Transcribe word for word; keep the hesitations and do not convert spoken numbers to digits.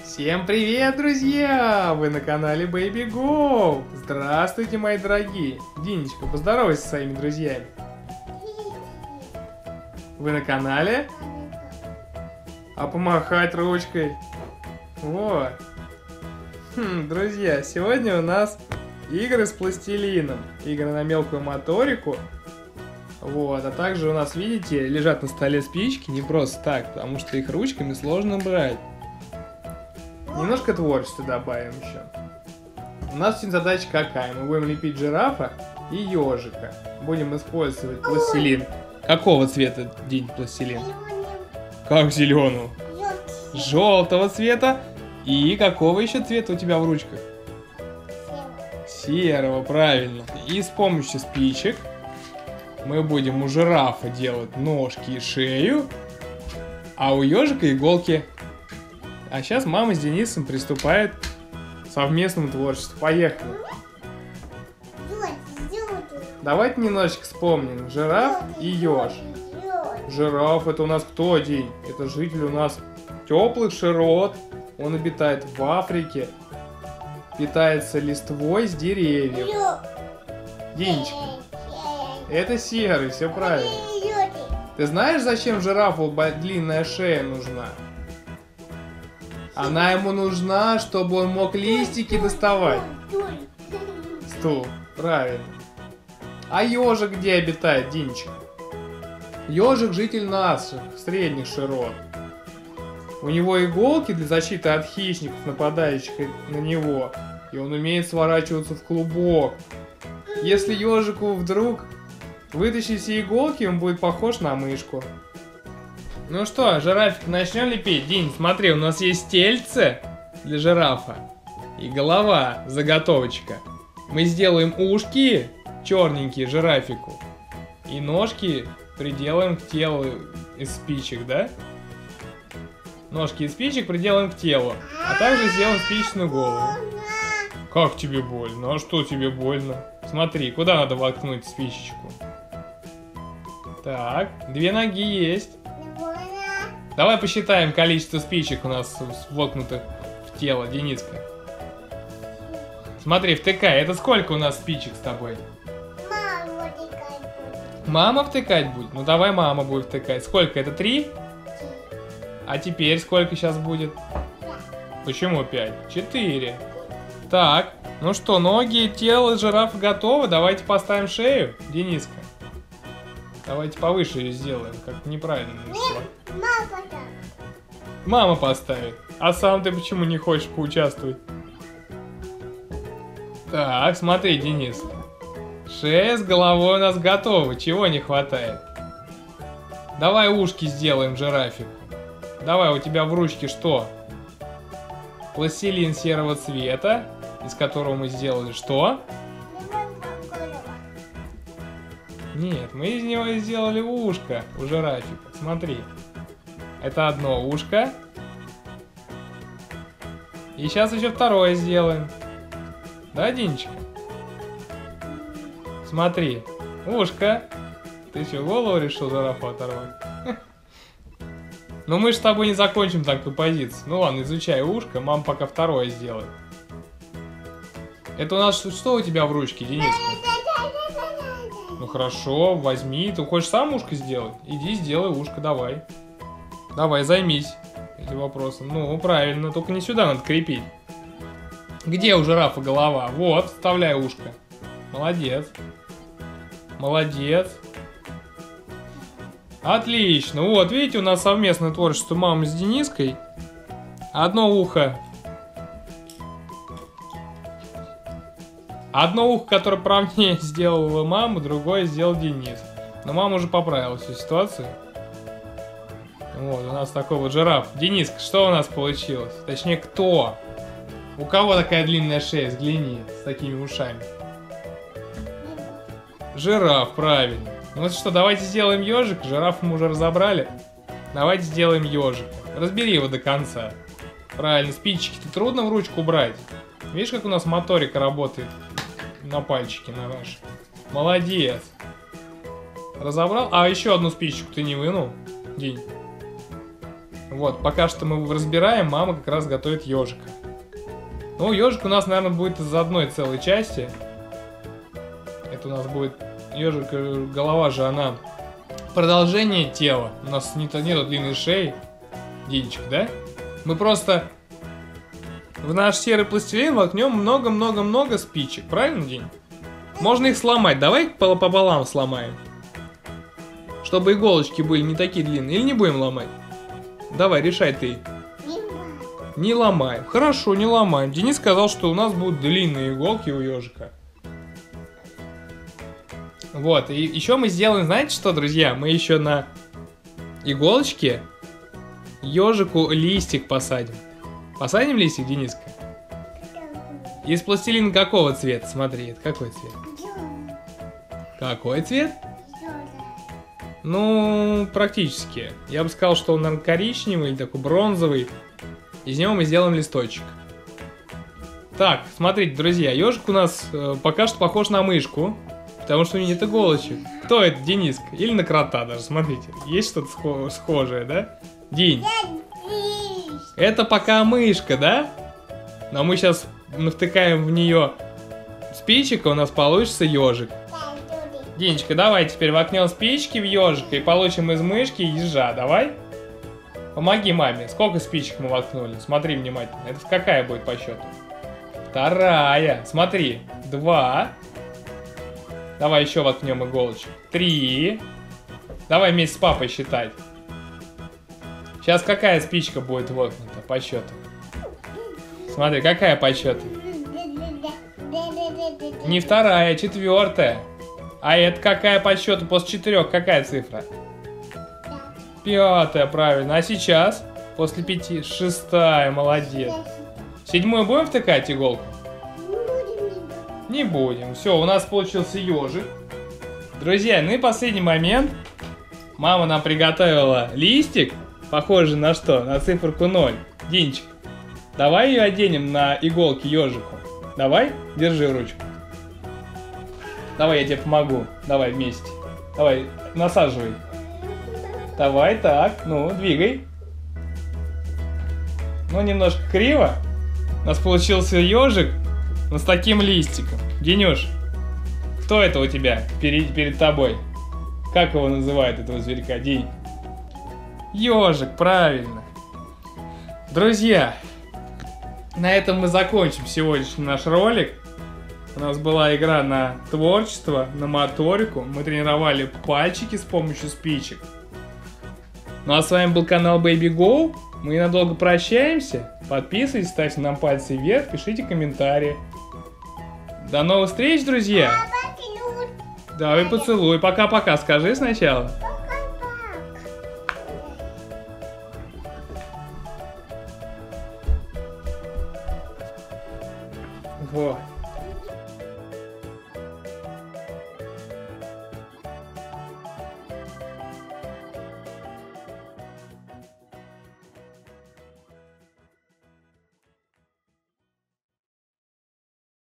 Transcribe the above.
Всем привет, друзья! Вы на канале Baby Go! Здравствуйте, мои дорогие! Динечка, поздоровайся со своими друзьями. Вы на канале? А помахать ручкой? Вот. Хм, друзья, сегодня у нас игры с пластилином. Игры на мелкую моторику. Вот, а также у нас, видите, лежат на столе спички не просто так, потому что их ручками сложно брать. Немножко творчества добавим еще. У нас сегодня задача какая? Мы будем лепить жирафа и ежика. Будем использовать пластилин. Какого цвета, Динь, пластилин? Как зеленого? Желтого цвета. И какого еще цвета у тебя в ручках? Серого, правильно. И с помощью спичек мы будем у жирафа делать ножки и шею, а у ежика иголки. А сейчас мама с Денисом приступает к совместному творчеству. Поехали. Давайте немножечко вспомним. Жираф и еж. Жираф — это у нас кто, День? Это житель у нас теплых широт. Он обитает в Африке. Питается листвой с деревьев. Денечка. Это серый, все правильно. Ты знаешь, зачем жирафу длинная шея нужна? Она ему нужна, чтобы он мог листики доставать. Стул, правильно. А ежик где обитает, Динчик? Ежик житель наших средних широт. У него иголки для защиты от хищников, нападающих на него. И он умеет сворачиваться в клубок. Если ежику вдруг вытащить все иголки, он будет похож на мышку. Ну что, жирафик, начнем лепить? Динь, смотри, у нас есть тельце для жирафа и голова, заготовочка. Мы сделаем ушки черненькие жирафику и ножки приделаем к телу из спичек, да? Ножки из спичек приделаем к телу, а также сделаем спичечную голову. Как тебе больно? А что тебе больно? Смотри, куда надо воткнуть спичечку? Так, две ноги есть. Давай посчитаем количество спичек у нас воткнутых в тело, Дениска. Смотри, втыкай. Это сколько у нас спичек с тобой? Мама втыкать будет. Мама втыкать будет? Ну давай мама будет втыкать. Сколько? Это три? А теперь сколько сейчас будет? Почему пять? Четыре. Так, ну что, ноги и тело жирафа готовы. Давайте поставим шею, Дениска. Давайте повыше ее сделаем, как неправильно. Нет, мама поставит. Мама поставит. А сам ты почему не хочешь поучаствовать? Так, смотри, Денис. Шея с головой у нас готова. Чего не хватает? Давай ушки сделаем жирафик. Давай, у тебя в ручке что? Пластилин серого цвета, из которого мы сделали что? Нет, мы из него сделали ушко у жирафика. Смотри. Это одно ушко. И сейчас еще второе сделаем. Да, Динчик? Смотри. Ушко. Ты что, голову решил жирафу оторвать? Ну мы же с тобой не закончим такую позицию. Ну ладно, изучай ушко. Мама пока второе сделает. Это у нас что у тебя в ручке, Дениска? Ну хорошо, возьми. Ты хочешь сам ушко сделать? Иди, сделай ушко, давай. Давай, займись этим вопросом. Ну, правильно, только не сюда надо крепить. Где у жирафа голова? Вот, вставляй ушко. Молодец. Молодец. Отлично. Вот, видите, у нас совместное творчество мамы с Дениской. Одно ухо. Одно ухо, которое правнее сделала мама, другое сделал Денис. Но мама уже поправила всю ситуацию. Вот, у нас такой вот жираф. Дениска, что у нас получилось? Точнее, кто? У кого такая длинная шея? Взгляни, с такими ушами. Жираф, правильно. Ну вот что, давайте сделаем ежик. Жираф мы уже разобрали. Давайте сделаем ежик. Разбери его до конца. Правильно, спички-то трудно в ручку брать. Видишь, как у нас моторика работает на пальчике на наш. Молодец. Разобрал? А еще одну спичку ты не вынул, День. Вот, пока что мы разбираем, мама как раз готовит ежика. Ну, ежик у нас, наверное, будет из одной целой части. Это у нас будет ежик, голова же, она продолжение тела. У нас нет, нету длинной шеи. Денечек, да? Мы просто в наш серый пластилин воткнем много-много-много спичек. Правильно, День? Можно их сломать. Давай пополам сломаем. Чтобы иголочки были не такие длинные. Или не будем ломать? Давай, решай ты. Не ломаем. Хорошо, не ломаем. Денис сказал, что у нас будут длинные иголки у ежика. Вот, и еще мы сделаем, знаете что, друзья? Мы еще на иголочке ежику листик посадим. Посадим листик, Дениска? Из пластилина какого цвета? Смотри, это какой цвет? Какой цвет? Ну, практически. Я бы сказал, что он, наверное, коричневый, такой бронзовый. Из него мы сделаем листочек. Так, смотрите, друзья, ежик у нас э, пока что похож на мышку, потому что у него нет иголочек. Кто это, Дениска? Или на крота даже, смотрите. Есть что-то схо схожее, да? День. Это пока мышка, да? Но мы сейчас навтыкаем в нее спичек, и у нас получится ежик. Денечка, давай теперь воткнем спички в ежика и получим из мышки ежа, давай? Помоги маме. Сколько спичек мы воткнули? Смотри внимательно. Это какая будет по счету? Вторая. Смотри. Два. Давай еще воткнем иголочек. Три. Давай вместе с папой считать. Сейчас какая спичка будет воткнута по счету? Смотри, какая по счету? Не вторая, четвертая. А это какая по счету после четырех? Какая цифра? Пятая, правильно. А сейчас? После пяти? Шестая, молодец. Седьмую будем втыкать иголку? Не будем. Все, у нас получился ежик. Друзья, ну и последний момент. Мама нам приготовила листик, похожий на что? На циферку ноль. Динчик, давай ее оденем на иголки ежику. Давай, держи ручку. Давай, я тебе помогу. Давай вместе. Давай, насаживай. Давай, так, ну, двигай. Ну, немножко криво. У нас получился ежик, но с таким листиком. Денюш, кто это у тебя перед, перед тобой? Как его называют, этого зверька? День. Ежик, правильно. Друзья, на этом мы закончим сегодняшний наш ролик. У нас была игра на творчество, на моторику. Мы тренировали пальчики с помощью спичек. Ну а с вами был канал Baby Go. Мы ненадолго прощаемся. Подписывайтесь, ставьте нам пальцы вверх, пишите комментарии. До новых встреч, друзья! Давай поцелуй. Пока-пока скажи сначала. Вот.